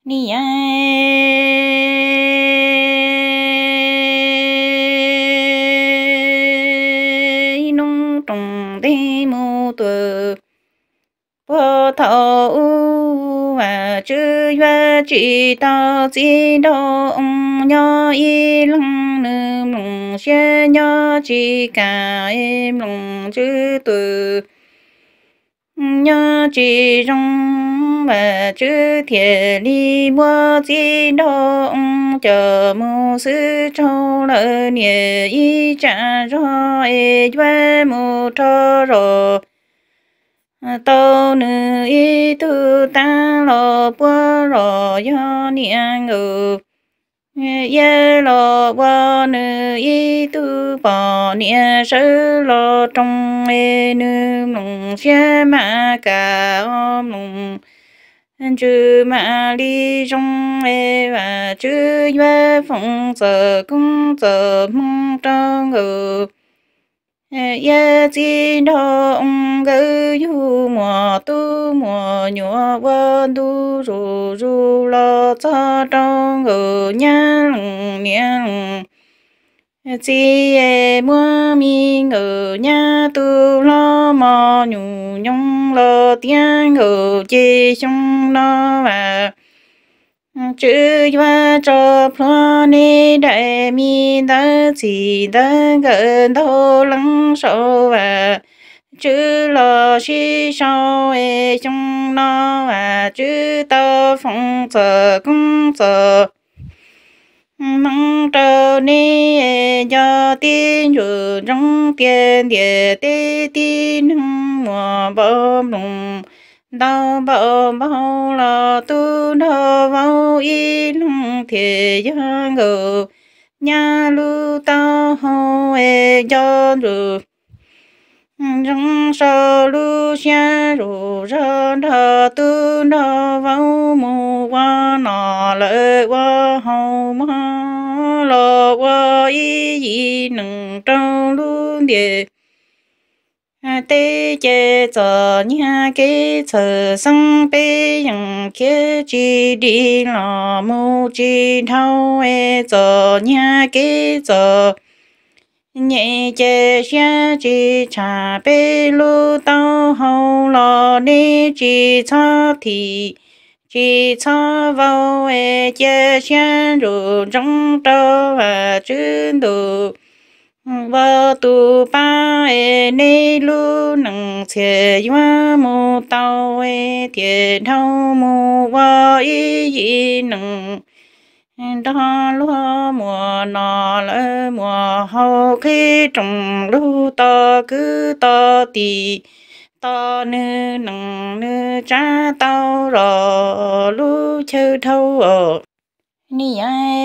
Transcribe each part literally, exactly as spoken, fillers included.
ni ai nung trùng đi mù tuờ bố thấu và chữ và chỉ tao chỉ đâu ông nhớ y lăng nương lùng xe nhớ chỉ cả em lùng chữ từ nhớ chỉ trong và chữ thiệt đi mua chỉ đâu ông chờ mua sư châu lỡ nhẹ y trả cho e và mua cho rồi tao nữ y tu ta lo bua lo yo niang ngư ye lo bua nữ y tu bỏ nia sư lo trong e nữ mùng xe ma cả om mùng chữ ma li trong e và chữ ye phong giờ công giờ mong trong ngư ye chi đo ông gỡ yu mùa tu mùa nhọ vân tu ru ru lo cho trong ở nhà lằng miệng chi e mua mi ở nhà tu lo mò nhủ nhung lo tiếng ở chi trong lo và chữ hoa cho plo ni đại mi đã chỉ đã gần thô lắng sâu và chữ lo si sau e trong nó và chữ tao phong giờ công giờ mong trâu ni e cho tin rồi trong tiền địa tê tin mùa bom lùng đau bao bao là tu đau bao y lung thiệt giang ngờ nhà lu tao hô e cho rồi trong sau lu xa rồi ra đa tu đau bao mù qua nọ lợi qua hậu ma lo qua y y nâng trong lu địa tê chế giờ nhà kế giờ sang bê yang kế chỉ đi lò mù chỉ thâu e giờ nhà kế giờ nhẹ chế xa chỉ trả bê lu tao hậu lò đi chỉ cho thì chỉ cho vào e chế xa rồi trong trâu và chân đồ và tu ba e nei lu nang che yua mu tao e tie thao mu wa y y nang đó lúa mùa nọ lỡ mùa hậu khi trồng lu to cứ to tì to nữ nằng nữ cha tao rồi lu chơi thâu ở ni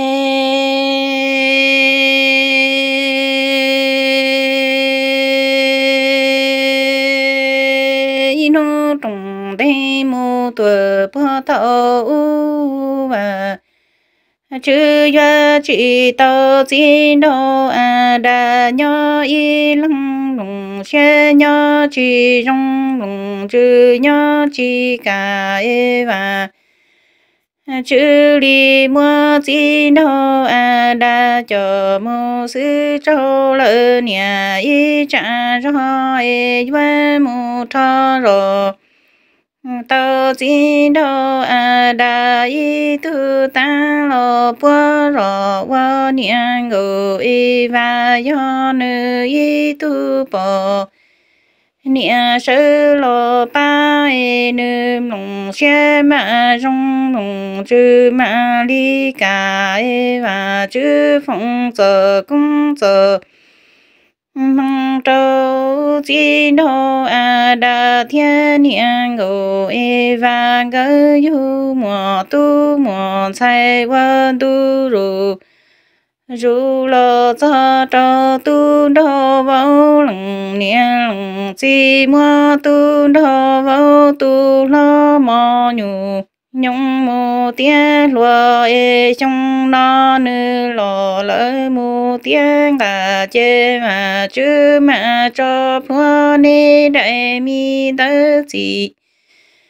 ai nó trồng đây mù tuổi bữa thâu và chữ ya chỉ tao chỉ đâu à đã nhớ y lăng lùng xe nhớ chỉ trong lùng chữ nhớ chỉ cả e và chữ li mua chỉ đâu à đã cho mua sư châu lỡ nhà y trả cho e và mua cho rồi tao chỉ đâu à đã y tu ta lo bua lo wa niang ngô y và yo nữ y tu bỏ nia sư lo ba e nữ lùng xe ma rong lùng chữ ma li cả e và chữ phong giờ công giờ mong trâu chỉ đâu à đã thiên niang ngô e và gỡ yu mùa tu mùa sai qua tu ru ru lo cho trâu tu đâu vào lằng niang lằng chỉ mùa tu đâu vào tu lo mò nhủ nhung mù tia lúa e trong nó nữ lò lỡ mù tiếng là chê mà chứ mà cho phua ni đại mi tớ gì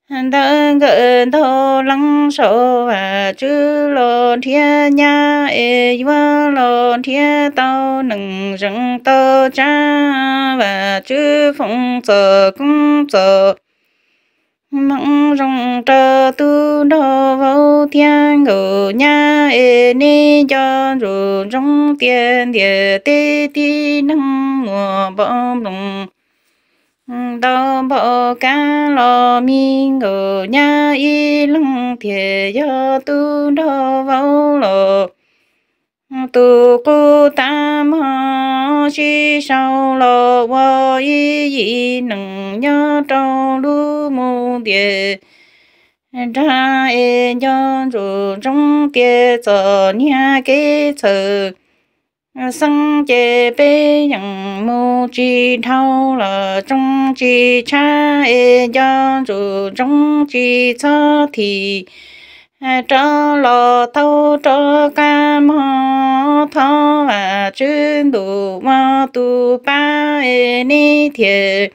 đơn gỡ thô lăng sổ và chữ lô thiên nha ê vua lô thiên tao nâng rừng tao cha và chữ phong giờ cũng giờ mong rong trơ tu đô vô thiên ngự nha ê ni cho ru rong tiền địa tê tê nâng mùa bom lùng đô bộ cá lô mi ngự nha y lăng thiề do tu đô vô lộ tu cu tam ho chi sau lo wo y y nâng nhớ trong lu mu địa ra e cho ru trong địa giờ nha kế sự sang chế bê yang mu chi thao là trong chi cha e cho ru trong chi cho thì cho lo thâu cho ca mò thọ và chuyên đủ mà tu ba e ni thiệt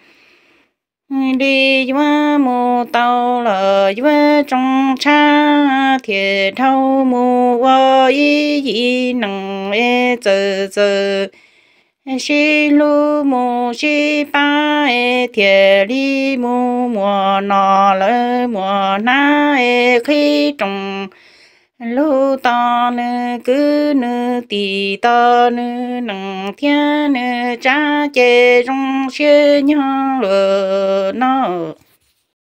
đi qua mù tàu là qua trong cha thiệt thâu mù qua y y nằng e giờ giờ xí lu mù xí ba e thiệt đi mù mùa nọ lỡ mùa na e khi trồng lu ta nè cứ nè tì ta nè nằng thiên nè cha chê trong xế nhau lỡ nó